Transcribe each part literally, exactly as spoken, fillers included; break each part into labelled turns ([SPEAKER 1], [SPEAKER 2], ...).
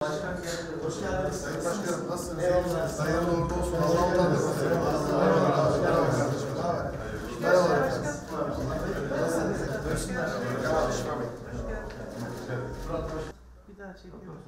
[SPEAKER 1] Hoş geldiniz.
[SPEAKER 2] Sayın Başkanım, nasılsınız? Hayırlı uğurlu olsun. Allah utandırmasın. Merhaba. Merhaba.
[SPEAKER 1] Bir daha çekiyor musun?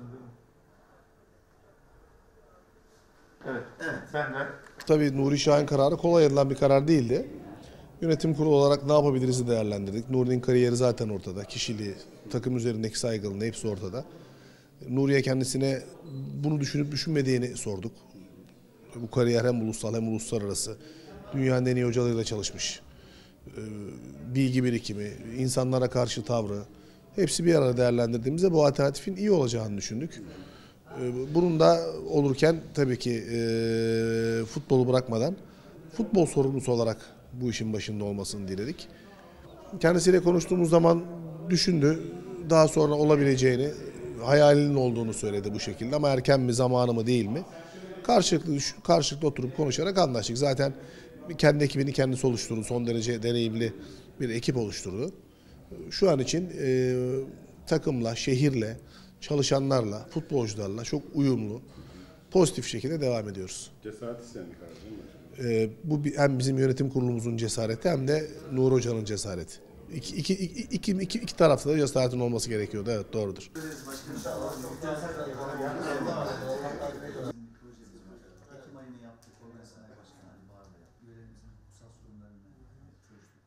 [SPEAKER 3] Evet. Evet. Ben de.
[SPEAKER 4] Tabii Nuri Şahin kararı kolay alınan bir karar değildi. Yönetim kurulu olarak ne yapabiliriz'i değerlendirdik. Nuri'nin kariyeri zaten ortada. Kişiliği, takım üzerindeki saygınlığı hepsi ortada. Nuri'ye kendisine bunu düşünüp düşünmediğini sorduk. Bu kariyer hem ulusal hem uluslararası. Dünyanın en iyi hocalarıyla çalışmış. Bilgi birikimi, insanlara karşı tavrı. Hepsi bir arada değerlendirdiğimizde bu alternatifin iyi olacağını düşündük. Bunun da olurken tabii ki e, futbolu bırakmadan futbol sorumlusu olarak bu işin başında olmasını diledik. Kendisiyle konuştuğumuz zaman düşündü. Daha sonra olabileceğini, hayalinin olduğunu söyledi bu şekilde ama erken mi, zamanı mı değil mi? Karşılıklı, karşılıklı oturup konuşarak anlaştık. Zaten kendi ekibini kendisi oluşturdu. Son derece deneyimli bir ekip oluşturdu. Şu an için e, takımla, şehirle, çalışanlarla, futbolcularla çok uyumlu, pozitif şekilde devam ediyoruz.
[SPEAKER 5] Cesaret isteyen bir karar değil mi?
[SPEAKER 4] Ee, bu hem bizim yönetim kurulumuzun cesareti hem de Nur Hoca'nın cesareti. İki, iki, iki, iki, iki, iki tarafta da cesaretin olması gerekiyordu. Evet, doğrudur.
[SPEAKER 1] Ekim ayını yaptık. Organizasyon Başkanı Ali Bağır'la üyelerimizin kutsal sorunlarını çözdük.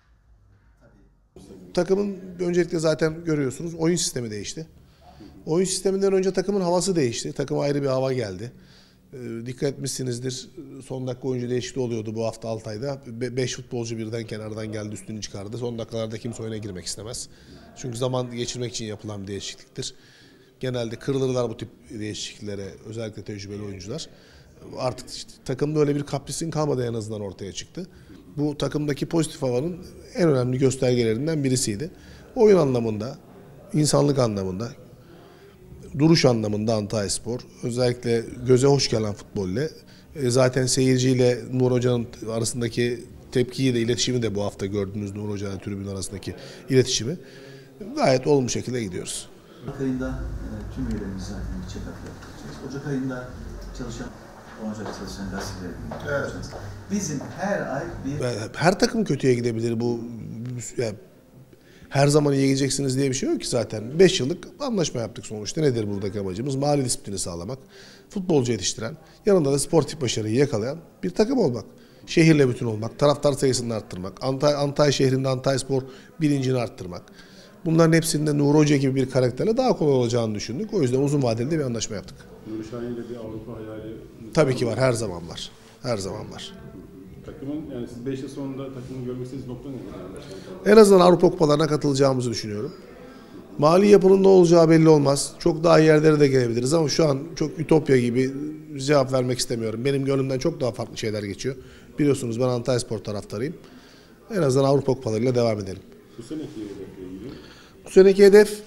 [SPEAKER 1] Tabii.
[SPEAKER 4] Takımın öncelikle zaten görüyorsunuz oyun sistemi değişti. Oyun sisteminden önce takımın havası değişti. Takıma ayrı bir hava geldi. Ee, dikkat etmişsinizdir. Son dakika oyuncu değişikliği oluyordu bu hafta Altay'da. Be beş futbolcu birden kenardan geldi, üstünü çıkardı. Son dakikalarda kimse oyuna girmek istemez. Çünkü zaman geçirmek için yapılan bir değişikliktir. Genelde kırılırlar bu tip değişikliklere, özellikle tecrübeli oyuncular. Artık işte, takımda öyle bir kaprisin kalmadı, en azından ortaya çıktı. Bu takımdaki pozitif havanın en önemli göstergelerinden birisiydi. Oyun anlamında, insanlık anlamında, duruş anlamında Antalyaspor, özellikle göze hoş gelen futbolle, e, zaten seyirciyle Nur Hoca'nın arasındaki tepkiyi de, iletişimi de bu hafta gördüğünüz Nur Hoca'nın tribün arasındaki iletişimi gayet olumlu şekilde gidiyoruz.
[SPEAKER 1] Ocak ayında e, tüm üyelerimiz zaten bir check-up yaptıracağız. Ocak ayında çalışan, Ocak çalışan gazeteleri yapacağız. Bizim her ay bir...
[SPEAKER 4] Her takım kötüye gidebilir bu. Yani her zaman iyi gideceksiniz diye bir şey yok ki zaten. beş yıllık anlaşma yaptık sonuçta. Nedir buradaki amacımız? Mali disiplini sağlamak, futbolcu yetiştiren, yanında da sportif başarıyı yakalayan bir takım olmak. Şehirle bütün olmak, taraftar sayısını arttırmak, Antay, Antay şehrinde Antalyaspor bilincini arttırmak. Bunların hepsinde Nur Hoca gibi bir karakterle daha kolay olacağını düşündük. O yüzden uzun vadeli de bir anlaşma yaptık.
[SPEAKER 5] Nuri Şahin'le bir Avrupa hayali...
[SPEAKER 4] Tabii ki var, her zaman var. Her zaman var.
[SPEAKER 5] Takımın, yani siz beş yıl sonunda takımın görmek istediğiniz nokta nedir?
[SPEAKER 4] En azından Avrupa kupalarına katılacağımızı düşünüyorum. Mali yapının ne olacağı belli olmaz. Çok daha iyi yerlere de gelebiliriz ama şu an çok ütopya gibi cevap vermek istemiyorum. Benim gönlümden çok daha farklı şeyler geçiyor. Biliyorsunuz ben Antalyaspor taraftarıyım. En azından Avrupa kupalarıyla devam edelim.
[SPEAKER 5] Bu seneki hedefle ilgili?
[SPEAKER 4] Bu seneki hedef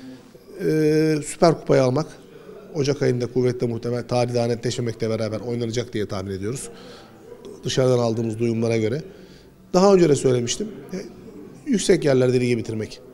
[SPEAKER 4] e, Süper Kupayı almak. Ocak ayında kuvvetle muhtemel tarih daha netleşmemekle beraber oynanacak diye tahmin ediyoruz. Dışarıdan aldığımız duyumlara göre. Daha önce de söylemiştim. E, yüksek yerlerde ligi bitirmek.